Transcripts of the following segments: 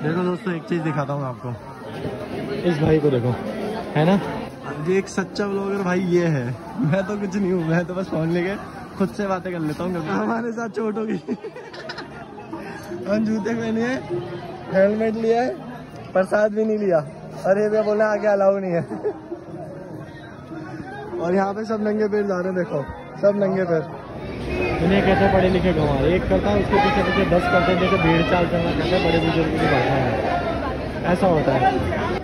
देखो दोस्तों, एक चीज दिखाता हूँ आपको। इस भाई को देखो, है ना, ये एक सच्चा ब्लॉगर भाई ये है। मैं तो कुछ नहीं हूँ, मैं तो बस फोन लेके खुद से बातें कर लेता हूँ। हमारे साथ चोट होगी। हम जूते पहने हैं, हेलमेट लिया है, प्रसाद भी नहीं लिया, अरे भैया बोले आगे अलाउ नहीं है। और यहाँ पे सब नंगे पैर जा रहे हैं, देखो सब नंगे पैर। इन्हें कहते हैं पढ़े लिखे गंवार। एक करता है उसके पीछे पीछे 10 करते हैं, जैसे भीड़ चाल चलना कहते हैं बड़े बुजुर्ग की भाषा में, ऐसा होता है।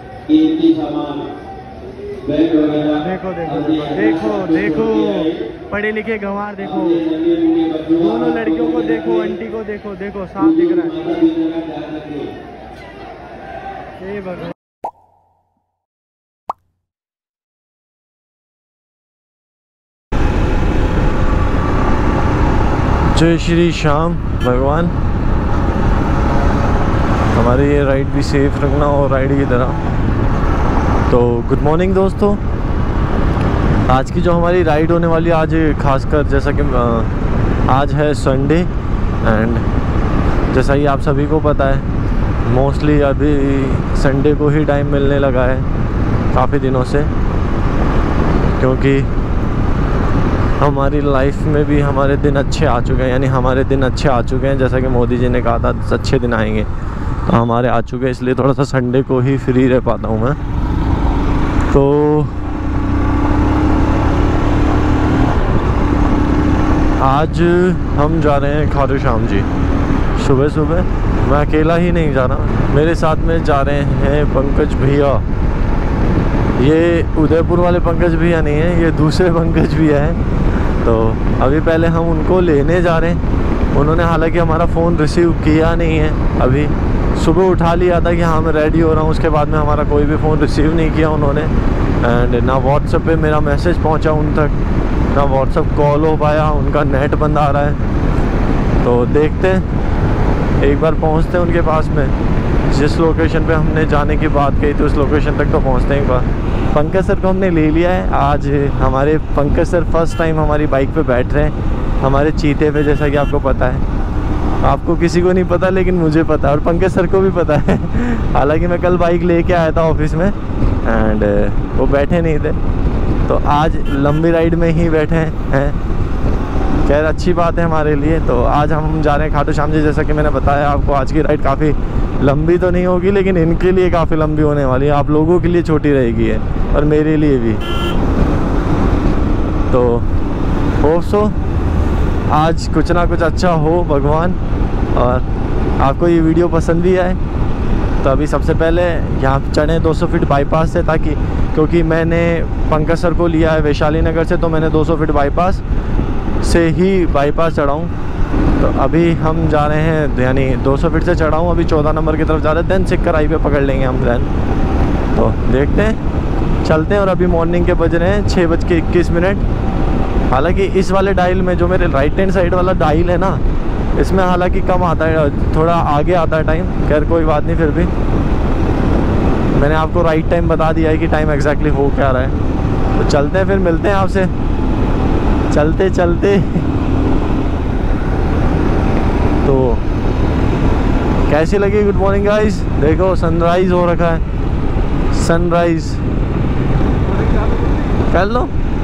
देखो देखो देखो देखो पढ़े लिखे गंवार, देखो दोनों लड़कियों को देखो, आंटी को देखो, देखो साफ दिख रहा है। ये भगवान, जय श्री श्याम भगवान। हमारी ये राइड भी सेफ रखना और राइड की तरह। तो गुड मॉर्निंग दोस्तों, आज की जो हमारी राइड होने वाली है, आज खासकर जैसा कि आज है संडे एंड जैसा ही आप सभी को पता है मोस्टली अभी संडे को ही टाइम मिलने लगा है काफ़ी दिनों से, क्योंकि हमारी लाइफ में भी हमारे दिन अच्छे आ चुके हैं, यानी हमारे दिन अच्छे आ चुके हैं। जैसा कि मोदी जी ने कहा था अच्छे दिन आएंगे, तो हमारे आ चुके हैं, इसलिए थोड़ा सा संडे को ही फ्री रह पाता हूँ मैं। तो आज हम जा रहे हैं खाटू श्याम जी सुबह सुबह। मैं अकेला ही नहीं जा रहा, मेरे साथ में जा रहे हैं पंकज भैया। ये उदयपुर वाले पंकज भैया नहीं है, ये दूसरे पंकज भैया हैं। तो अभी पहले हम उनको लेने जा रहे हैं। उन्होंने हालांकि हमारा फ़ोन रिसीव किया नहीं है, अभी सुबह उठा लिया था कि हाँ मैं रेडी हो रहा हूँ, उसके बाद में हमारा कोई भी फ़ोन रिसीव नहीं किया उन्होंने। एंड ना व्हाट्सएप पे मेरा मैसेज पहुँचा उन तक, ना व्हाट्सएप कॉल हो पाया, उनका नेट बंद आ रहा है। तो देखते हैं, एक बार पहुँचते हैं उनके पास में। जिस लोकेशन पे हमने जाने की बात कही थी उस लोकेशन तक तो पहुँचते हैं एक बार। पंकज सर को हमने ले लिया है आज। हमारे पंकज सर फर्स्ट टाइम हमारी बाइक पे बैठ रहे हैं, हमारे चीते पे, जैसा कि आपको पता है। आपको किसी को नहीं पता लेकिन मुझे पता है, और पंकज सर को भी पता है। हालांकि मैं कल बाइक लेके आया था ऑफिस में एंड वो बैठे नहीं थे, तो आज लंबी राइड में ही बैठे हैं। खैर अच्छी बात है हमारे लिए। तो आज हम जा रहे हैं खाटू श्याम जी। जैसा कि मैंने बताया आपको, आज की राइड काफ़ी लंबी तो नहीं होगी, लेकिन इनके लिए काफ़ी लंबी होने वाली है। आप लोगों के लिए छोटी रहेगी है और मेरे लिए भी। तो होप सो आज कुछ ना कुछ अच्छा हो भगवान, और आपको ये वीडियो पसंद भी आए। तो अभी सबसे पहले यहाँ चढ़े 200 फीट बाईपास से, ताकि क्योंकि मैंने पंकज सर को लिया है वैशाली नगर से, तो मैंने 200 फीट बाईपास से ही बाईपास चढ़ाऊँ। तो अभी हम जा रहे हैं, यानी 200 फीट से चढ़ाऊँ, अभी 14 नंबर की तरफ जा रहे हैं, देन सिक्कर हाईवे पकड़ लेंगे हम देन। तो देखते हैं, चलते हैं। और अभी मॉर्निंग के बज रहे हैं 6:21। हालांकि इस वाले डायल में, जो मेरे राइट हैंड साइड वाला डायल है ना, इसमें हालांकि कम आता है, थोड़ा आगे आता है टाइम। खैर कोई बात नहीं, फिर भी मैंने आपको राइट टाइम बता दिया है कि टाइम एग्जैक्टली हो क्या रहा है। तो चलते हैं, फिर मिलते हैं आपसे चलते चलते। तो कैसी लगी गुड मॉर्निंग गाइस? देखो सनराइज़ हो रखा है, सनराइज़ कर लो।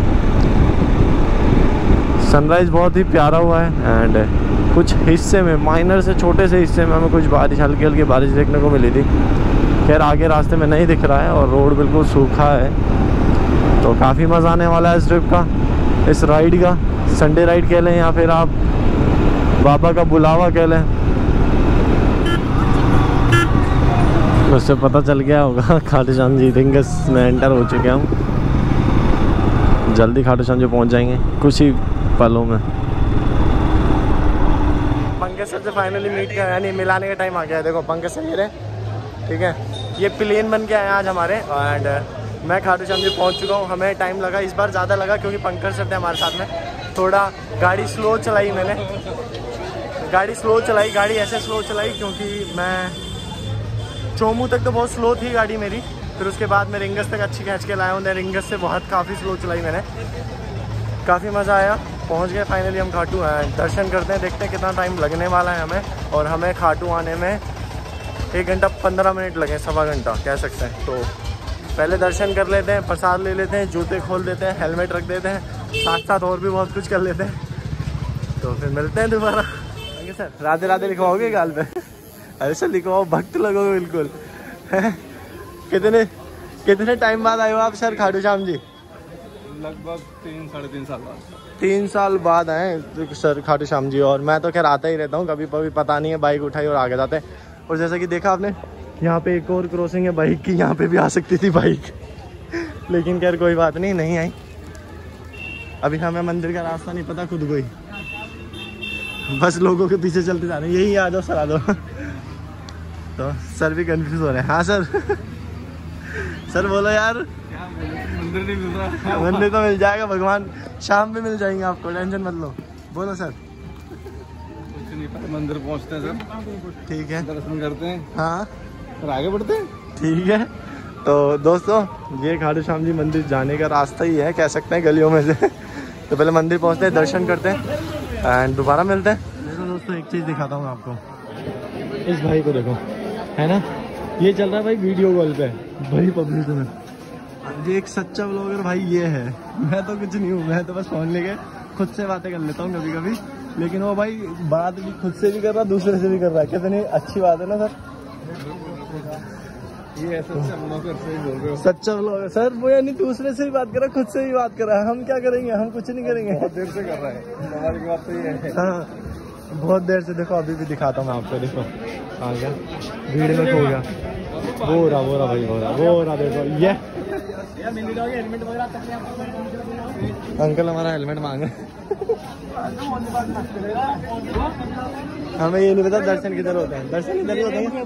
सनराइज़ बहुत ही प्यारा हुआ है एंड कुछ हिस्से में, माइनर से छोटे से हिस्से में हमें कुछ बारिश, हल्की हल्की बारिश देखने को मिली थी। खैर आगे रास्ते में नहीं दिख रहा है और रोड बिल्कुल सूखा है। तो काफ़ी मज़ा आने वाला है इस ट्रिप का, इस राइड का। संडे राइड कह लें या फिर आप बाबा का बुलावा कह लें। उससे पता चल गया होगा खाटू श्याम जी रिंगस में एंटर हो चुके हैं हम। जल्दी खाटू श्याम जी पहुंच जाएंगे कुछ ही पलों में। पंकज सर से फाइनली मीट कर, यानी मिलाने का टाइम आ गया है। देखो पंकज सर ये रहे, ठीक है, ये प्लेन बन के आए आज हमारे। एंड मैं खाटू श्याम जी पहुँच चुका हूँ। हमें टाइम लगा, इस बार ज़्यादा लगा क्योंकि पंकज सर थे हमारे साथ में। थोड़ा गाड़ी स्लो चलाई मैंने, गाड़ी स्लो चलाई, गाड़ी ऐसे स्लो चलाई क्योंकि मैं चोमू तक तो बहुत स्लो थी गाड़ी मेरी, फिर उसके बाद मैं रिंगस तक अच्छी खींच के लाया हूँ। रिंगस से बहुत काफ़ी स्लो चलाई मैंने, काफ़ी मज़ा आया। पहुँच गए फाइनली हम खाटू। दर्शन करते हैं, देखते हैं कितना टाइम लगने वाला है हमें। और हमें खाटू आने में 1 घंटा 15 मिनट लगे, सवा घंटा कह सकते हैं। तो पहले दर्शन कर लेते हैं, प्रसाद ले लेते हैं, जूते खोल देते हैं, हेलमेट रख देते हैं, साथ साथ और भी बहुत कुछ कर लेते हैं। तो फिर मिलते हैं दोबारा। सर राधे राधे लिखवाओगे गाल पे? अरे सर लिखवाओ, भक्त लगोगे बिल्कुल। कितने टाइम बाद आए हो आप सर खाटू श्याम जी? लगभग 3-3.5 साल बाद। 3 साल बाद आए सर खाटू श्याम जी। और मैं तो खैर आता ही रहता हूँ, कभी कभी पता नहीं है, बाइक उठाई और आगे जाते हैं। और जैसा कि देखा आपने, यहाँ पे एक और क्रॉसिंग है बाइक की, यहाँ पे भी आ सकती थी बाइक, लेकिन खैर कोई बात नहीं, नहीं आई। अभी हमें मंदिर का रास्ता नहीं पता खुद को ही, बस लोगों के पीछे चलते जा रहे हैं, यही आ जाओ सर आ जाओ। तो सर भी कंफ्यूज हो रहे हैं। हाँ सर सर बोलो यार। मंदिर नहीं मिल रहा। मंदिर तो मिल जाएगा भगवान, शाम में मिल जाएंगे आपको, टेंशन मत लो। बोलो सर। कुछ नहीं, पहले मंदिर पहुंचते हैं सर, ठीक है, दर्शन करते हैं, हाँ फिर आगे बढ़ते हैं। ठीक है। तो दोस्तों ये खाटू श्याम जी मंदिर जाने का रास्ता ही है, कह सकते हैं गलियों में से। तो पहले मंदिर पहुंचते हैं, दर्शन करते हैं एंड दोबारा मिलते हैं। देखो दोस्तों एक चीज़ दिखाता हूँ आपको, इस भाई को देखो, है ना, ये चल रहा है भाई वीडियो कॉल पे भाई पब्लिक में। ये एक सच्चा ब्लॉगर भाई ये है। मैं तो कुछ नहीं हूँ, मैं तो बस फोन लेके खुद से बातें कर लेता हूँ कभी कभी, लेकिन वो भाई बात भी खुद से भी कर रहा है, दूसरे से भी कर रहा है। कितनी अच्छी बात है ना सर। ये सच्चा ब्लॉगर से बोल रहे हो? सच्चा ब्लॉगर सर वो, यानी दूसरे से भी बात कर रहा है, खुद से भी बात कर रहा है। हम क्या करेंगे, हम कुछ नहीं करेंगे। बहुत देर से कर रहा है, हमारी की बात तो ये है। हाँ बहुत देर से। देखो अभी भी दिखाता हूँ मैं आपको, देखो आ गया, भीड़ में खो गया। वो रहा भाई, वो रहा देखो ये। अंकल हमारा हेलमेट मांगे। हमें ये नहीं पता दर्शन किधर होते हैं, दर्शन इधर ही होते हैं।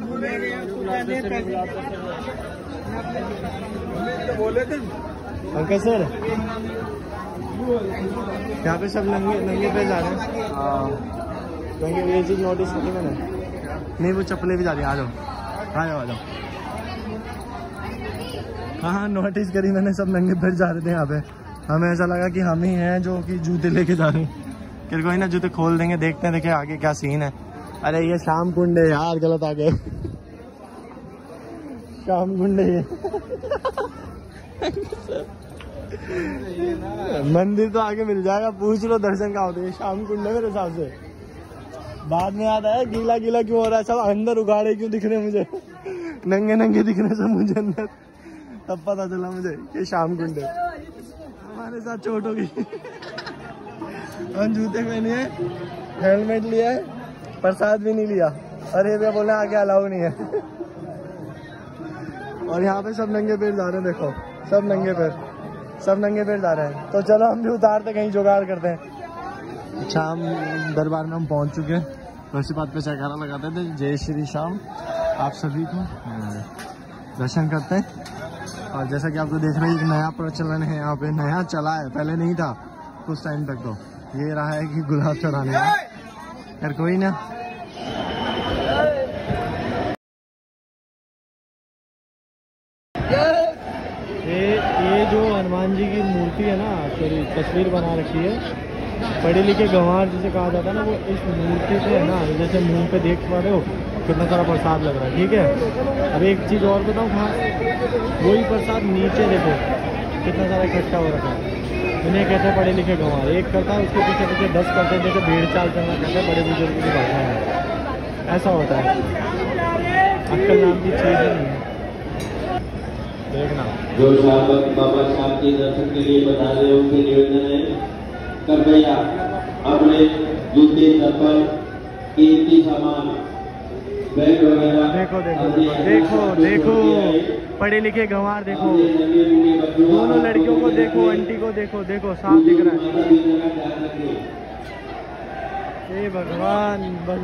अंकल सर यहाँ पे सब नंगे पे जा रहे हैं, क्योंकि ये चीज नोटिस की मैंने। नहीं वो चप्पलें भी जा रही है, आ जाओ। हाँ नोटिस करी मैंने, सब नंगे पैर जा रहे थे यहाँ पे। हमें ऐसा लगा कि हम ही हैं जो कि जूते लेके जा रहे हैं। फिर कोई ना, जूते खोल देंगे, देखते हैं देखे आगे क्या सीन है। अरे ये श्याम कुंड है यार, गलत आ गए। श्याम कुंड है ये। मंदिर तो आगे मिल जाएगा, पूछ लो दर्शन कहाँ होते हैं। श्याम कुंड है मेरे हिसाब से। बाद में याद आया गीला गीला क्यों हो रहा है, सब अंदर उगाड़े क्यों दिख रहे मुझे, नंगे नंगे दिख रहे सब मुझे अंदर। तब पता चला मुझे कि श्याम कुंड है। हमारे साथ चोट हो गई। हम जूते पहने हैं, हेलमेट लिया है, प्रसाद भी नहीं लिया, और ये भी बोले आगे अलाउ नहीं है। और यहाँ पे सब नंगे पैर जा रहे हैं, देखो सब नंगे पैर जा रहे हैं। तो चलो हम भी उतारते, कहीं जुगाड़ करते हैं। शाम दरबार में हम पहुँच चुके हैं, वैसी बात पे जयकारा लगाते थे, जय श्री श्याम आप सभी को। दर्शन करते हैं। और जैसा कि आपको देख रहे हैं, एक नया प्रचलन है यहाँ पे, नया चला है, पहले नहीं था कुछ टाइम तक। तो ये रहा है कि गुलाब चढ़ाने का। यार कोई ना, ये जो हनुमान जी की मूर्ति है ना, सॉरी तस्वीर बना रखी है, पढ़े लिखे गंवार जिसे कहा जाता है ना, वो इस मूर्ति से है ना, जैसे मुंह पे देख पा रहे हो कितना सारा प्रसाद लग रहा है। ठीक है, अब एक चीज़ और बताऊँ खास, वही प्रसाद नीचे देखो कितना सारा इकट्ठा हो रखा है। इन्हें कहते हैं पढ़े लिखे गंवार। एक करता है, उसके पीछे पीछे 10 करते हैं, जैसे भेड़ चाल चलना कहते हैं, बड़े बुजुर्ग की भाषा है, ऐसा होता है। अक्कल नाम की चीज़ नहीं है। देखना जो श्रावक बाबा श्याम के दर्शन के लिए बता रहे हैं, उनसे निवेदन है कृपया अपने जूते, चप्पल, कीमती सामान, बैग वगैरह देखो पढ़े लिखे गंवार देखो, दोनों लड़कियों को देखो, आंटी को देखो साफ दिख रहा है। भगवान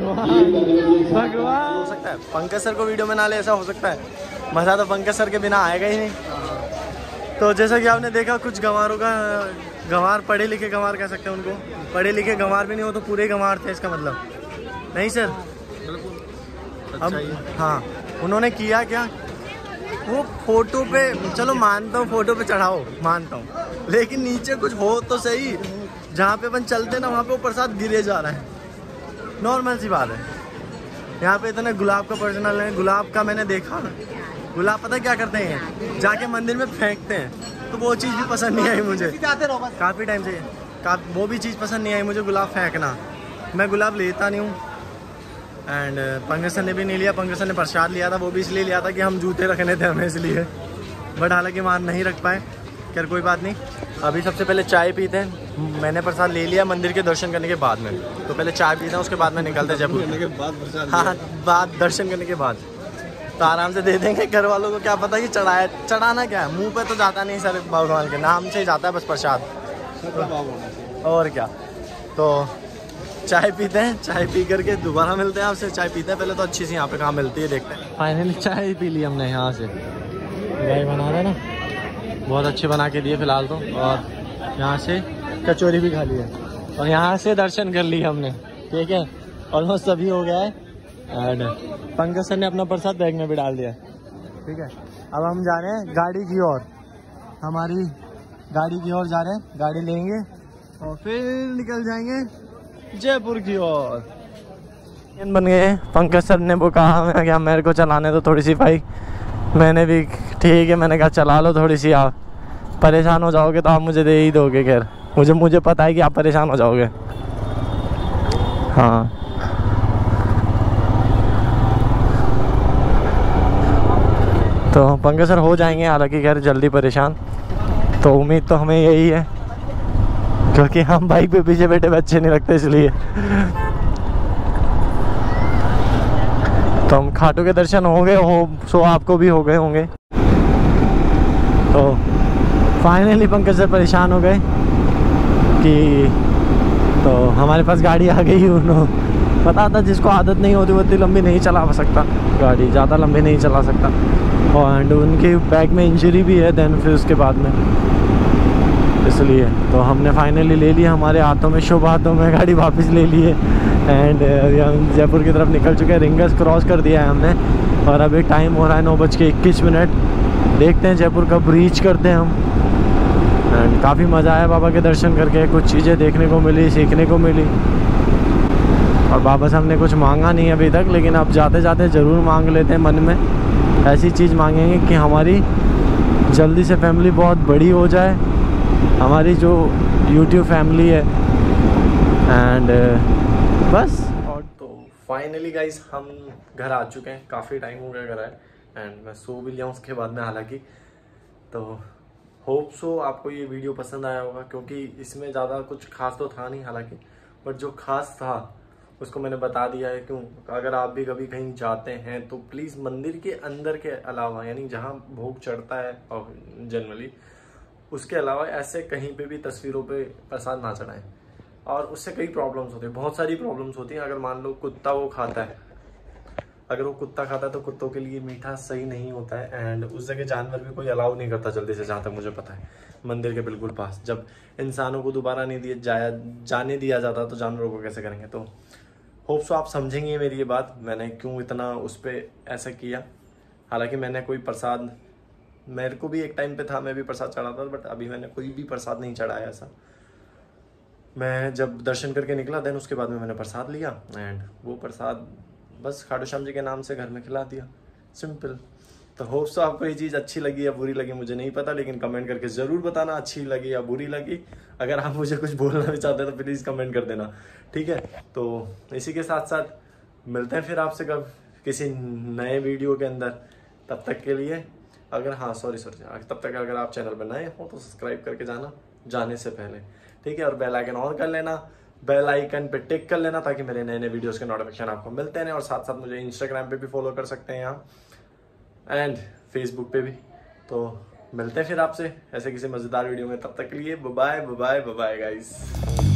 हो सकता है पंकज सर को वीडियो में ना ले, ऐसा हो सकता है। मजा तो पंकज सर के बिना आएगा ही नहीं। तो जैसा कि आपने देखा, कुछ गंवारों का, गंवार पढ़े लिखे गंवार कह सकते हैं उनको, पढ़े लिखे गंवार भी नहीं हो तो पूरे गंवार थे इसका मतलब, नहीं सर? अब हाँ, उन्होंने किया क्या, वो फोटो पे, चलो मानता हूँ फोटो पे चढ़ाओ, मानता हूँ, लेकिन नीचे कुछ हो तो सही। जहाँ पे अपन चलते ना, वहाँ पे वो प्रसाद गिरे जा रहा है, नॉर्मल सी बात है। यहाँ पे इतने गुलाब का पर्सनल है। गुलाब का मैंने देखा, गुलाब पता क्या करते हैं, जाके मंदिर में फेंकते हैं, तो वो चीज़ भी पसंद नहीं आई मुझे काफ़ी टाइम से। वो भी चीज़ पसंद नहीं आई मुझे, गुलाब फेंकना। मैं गुलाब लेता नहीं हूँ। एंड पंकज सर ने भी नहीं लिया। पंकज सर ने प्रसाद लिया था, वो भी इसलिए लिया था कि हम जूते रखने थे हमें, इसलिए। बट हालांकि वहाँ नहीं रख पाए। खैर कोई बात नहीं। अभी सबसे पहले चाय पीते हैं। मैंने प्रसाद ले लिया मंदिर के दर्शन करने के बाद में, तो पहले चाय पीते हैं, उसके बाद में निकलते जयपुर करने के बाद प्रसाद। हाँ, बाद दर्शन करने के बाद तो आराम से दे देंगे। घर वालों को क्या पता कि चढ़ाना क्या है, मुँह पे तो जाता नहीं सर, भगवान के नाम से ही जाता है बस प्रसाद, और क्या। तो चाय पीते हैं, चाय पी करके दोबारा मिलते हैं आपसे। चाय पीते हैं पहले तो अच्छी सी, यहाँ पे कहाँ मिलती है देखते हैं। फाइनली चाय पी ली हमने यहाँ से। गाय बना रहे ना, बहुत अच्छी बना के दिए फिलहाल तो। और यहाँ से कचौरी भी खा ली है, और यहाँ से दर्शन कर लिए हमने, ठीक है। ऑलमोस्ट सभी हो गया है। एंड पंकज सर ने अपना प्रसाद बैग में भी डाल दिया, ठीक है। अब हम जा रहे हैं गाड़ी की ओर, हमारी गाड़ी की ओर जा रहे हैं। गाड़ी लेंगे और फिर निकल जाएंगे जयपुर की ओर। बन गए। पंकज सर ने वो कहा, मैं क्या मेरे को चलाने तो थोड़ी सी भाई। मैंने भी ठीक है, मैंने कहा चला लो थोड़ी सी, आप परेशान हो जाओगे तो आप मुझे दे ही दोगे। खैर मुझे पता है कि आप परेशान हो जाओगे। हाँ तो पंकज सर हो जाएंगे हालांकि खैर जल्दी परेशान, तो उम्मीद तो हमें यही है, क्योंकि हम बाइक पे पीछे बैठे अच्छे नहीं लगते इसलिए। तो हम खाटू के दर्शन हो गए हो, सो आपको भी हो गए होंगे। तो फाइनली पंकज सर परेशान हो गए कि तो हमारे पास गाड़ी आ गई। उन्होंने पता था जिसको आदत नहीं होती वो इतनी लंबी नहीं चला सकता, गाड़ी ज़्यादा लंबी नहीं चला सकता। और उनके बैग में इंजरी भी है, देन फिर उसके बाद में, इसलिए तो हमने फाइनली ले लिया। हमारे हाथों में, शुभ हाथों में गाड़ी वापस ले ली है। एंड हम जयपुर की तरफ निकल चुके हैं। रिंगर्स क्रॉस कर दिया है हमने, और अभी टाइम हो रहा है 9:21। देखते हैं जयपुर कब रीच करते हैं हम। एंड काफ़ी मज़ा आया बाबा के दर्शन करके, कुछ चीज़ें देखने को मिली, सीखने को मिली। और बाबा से हमने कुछ मांगा नहीं अभी तक, लेकिन अब जाते जाते ज़रूर मांग लेते हैं मन में। ऐसी चीज़ मांगेंगे कि हमारी जल्दी से फैमिली बहुत बड़ी हो जाए, हमारी जो YouTube फैमिली है। एंड बस। और तो फाइनली गाइस हम घर आ चुके हैं। काफ़ी टाइम हो गया घर आए, एंड मैं सो भी लिया उसके बाद में हालांकि। तो होप सो आपको ये वीडियो पसंद आया होगा, क्योंकि इसमें ज़्यादा कुछ खास तो था नहीं हालांकि, बट जो खास था उसको मैंने बता दिया है। क्यों, अगर आप भी कभी कहीं जाते हैं तो प्लीज़ मंदिर के अंदर के अलावा, यानी जहाँ भोग चढ़ता है और जनरली उसके अलावा ऐसे कहीं पे भी तस्वीरों पे प्रसाद ना चढ़ाएं। और उससे कई प्रॉब्लम्स होती हैं, बहुत सारी प्रॉब्लम्स होती हैं। अगर मान लो कुत्ता वो खाता है, अगर वो कुत्ता खाता है तो कुत्तों के लिए मीठा सही नहीं होता है। एंड उस जगह जानवर भी कोई अलाउ नहीं करता जल्दी से, जहाँ तक मुझे पता है, मंदिर के बिल्कुल पास। जब इंसानों को दोबारा नहीं जाने दिया जाता तो जानवरों को कैसे करेंगे। तो होप सो आप समझेंगे मेरी ये बात, मैंने क्यों इतना उस पर ऐसा किया। हालांकि मैंने कोई प्रसाद, मेरे को भी एक टाइम पे था, मैं भी प्रसाद चढ़ाता था, बट अभी मैंने कोई भी प्रसाद नहीं चढ़ाया ऐसा। मैं जब दर्शन करके निकला देन उसके बाद में मैंने प्रसाद लिया, एंड वो प्रसाद बस खाटू श्याम जी के नाम से घर में खिला दिया, सिंपल। तो होप सो आपको ये चीज़ अच्छी लगी या बुरी लगी मुझे नहीं पता, लेकिन कमेंट करके ज़रूर बताना अच्छी लगी या बुरी लगी। अगर आप मुझे कुछ बोलना भी चाहते हैं तो प्लीज़ कमेंट कर देना, ठीक है। तो इसी के साथ साथ मिलते हैं फिर आपसे कब किसी नए वीडियो के अंदर। तब तक के लिए अगर तब तक अगर आप चैनल पर नए हो तो सब्सक्राइब करके जाना जाने से पहले, ठीक है। और बेल आइकन ऑन कर लेना, बेल आइकन पे टिक कर लेना, ताकि मेरे नए नए वीडियोस के नोटिफिकेशन आपको मिलते हैं। और साथ साथ मुझे इंस्टाग्राम पे भी फॉलो कर सकते हैं यहाँ, एंड फेसबुक पे भी। तो मिलते हैं फिर आपसे ऐसे किसी मज़ेदार वीडियो में, तब तक के लिए bye bye bye bye guys.